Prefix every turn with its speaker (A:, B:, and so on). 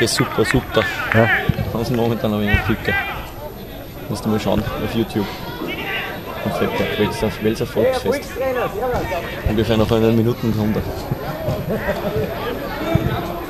A: Ficke, super.
B: Ja.
A: Haben sie momentan aber immer Ficke. Musst du mal schauen auf YouTube. Auf Welser Volksfest. Ungefähr noch 1 Minuten kommt er.